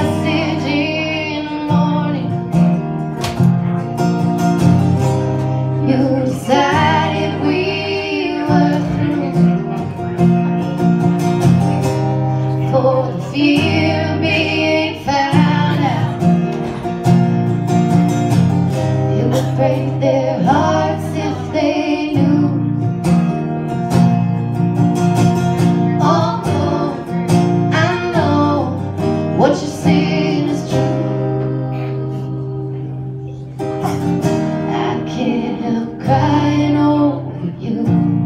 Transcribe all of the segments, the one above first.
message in the morning. You decided we were through. For the fear of being found out, it would break their hearts if they knew. Although I know what you're saying is true, I can't help crying over you.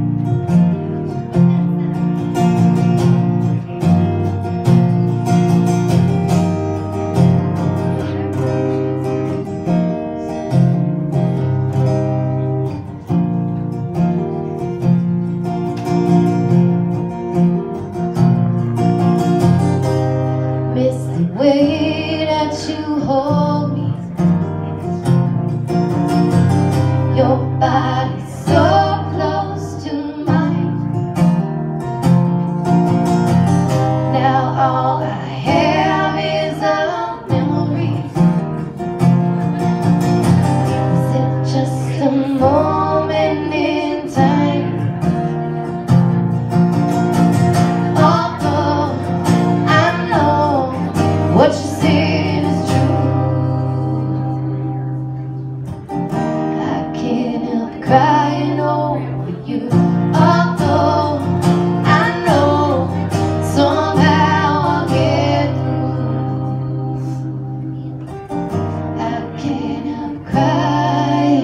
Miss the way that you hold me, your body so close to mine. Now all I have is a memory. Is it just a moment in time? Although I know what you're saying is true, I can't help crying over you. Although I know somehow I'll get through, I can't help crying.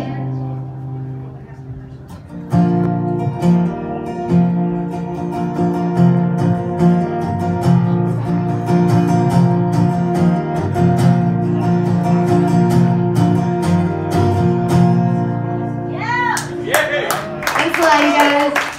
Thanks a lot, you guys.